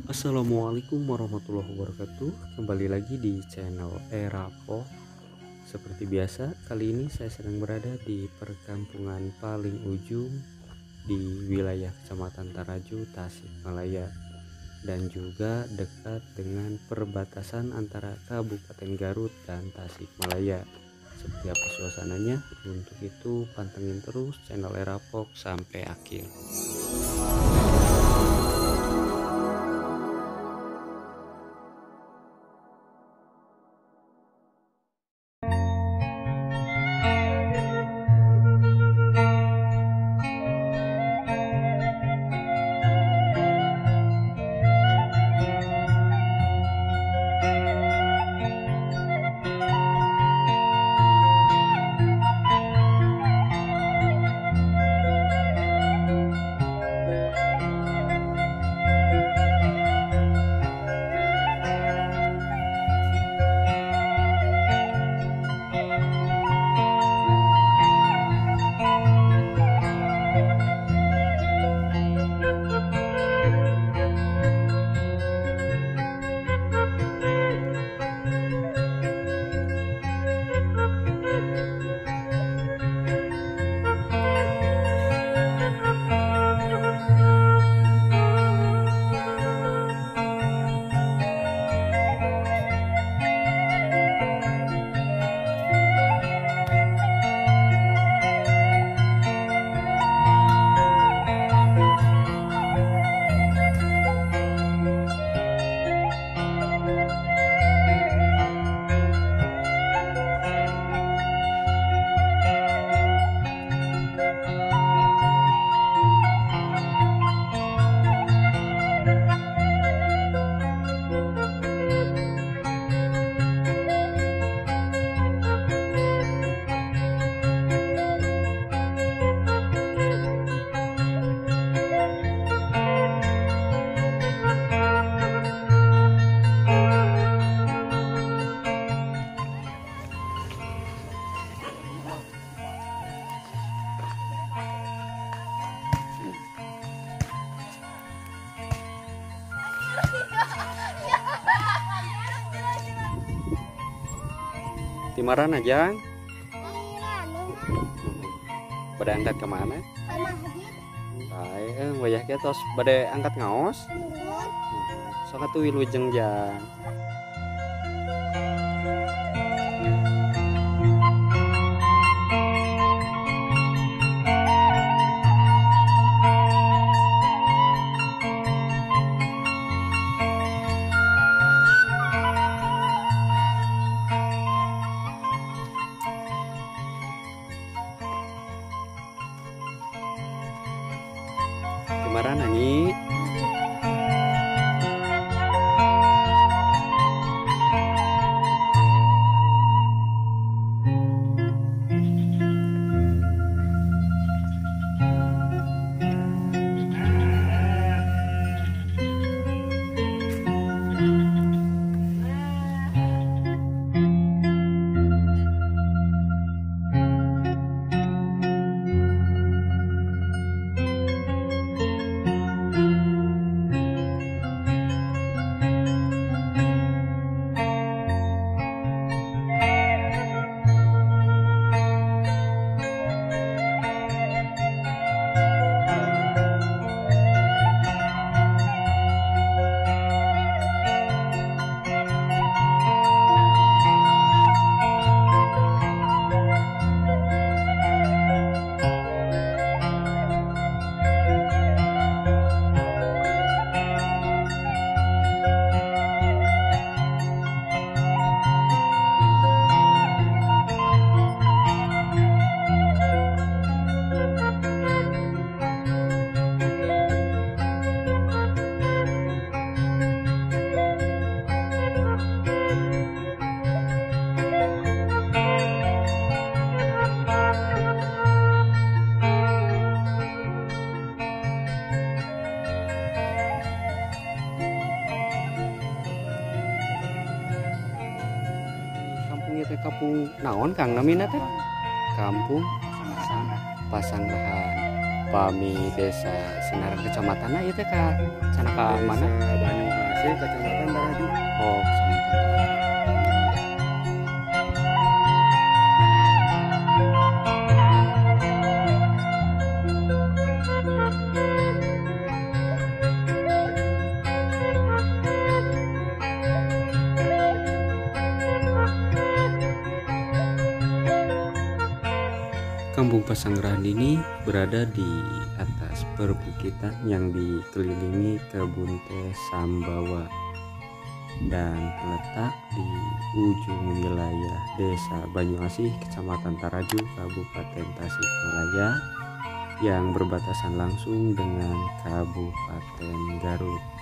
Assalamualaikum warahmatullahi wabarakatuh. Kembali lagi di channel Erapo. Seperti biasa, kali ini saya sedang berada di perkampungan paling ujung di wilayah Kecamatan Taraju, Tasikmalaya, dan juga dekat dengan perbatasan antara Kabupaten Garut dan Tasikmalaya. Seperti apa suasananya? Untuk itu pantengin terus channel Erapok sampai akhir. Timaran aja. Pada angkat kemana? Baik, wayah kita tos pada angkat ngaos. Soalnya tuh wilujeng jang. Timaran nyanyi. Teh kampung naon Kang namina teh? Kampung Pasanggrahan. Pami Desa Senaran Kecamatan ieu teh ka cenah ka mana? Kecamatan Taraju. Oh, Kecamatan Taraju. Kampung Pasanggerahan ini berada di atas perbukitan yang dikelilingi kebun teh Sambawa dan terletak di ujung wilayah Desa Banyuasih, Kecamatan Taraju, Kabupaten Tasikmalaya yang berbatasan langsung dengan Kabupaten Garut.